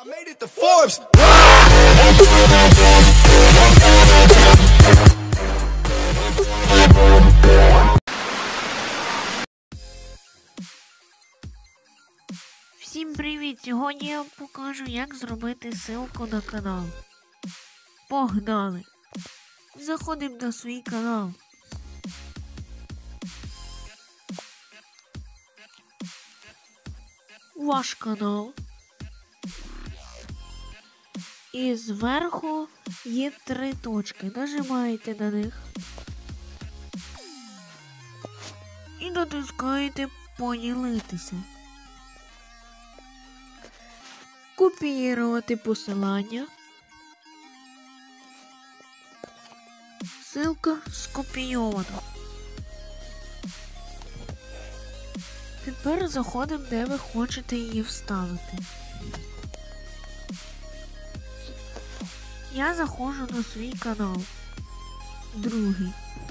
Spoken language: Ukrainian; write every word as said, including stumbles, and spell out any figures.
I made it to Forbes. Всім привіт! Сьогодні я вам покажу, як зробити ссылку на канал. Погнали! Заходимо на свій канал. Ваш канал. І зверху є три точки. Нажимаєте на них. І натискаєте поділитися. Копіювати посилання. Ссылка скопійована. Тепер заходимо, де ви хочете її вставити. Я заходжу на свій канал. Другий.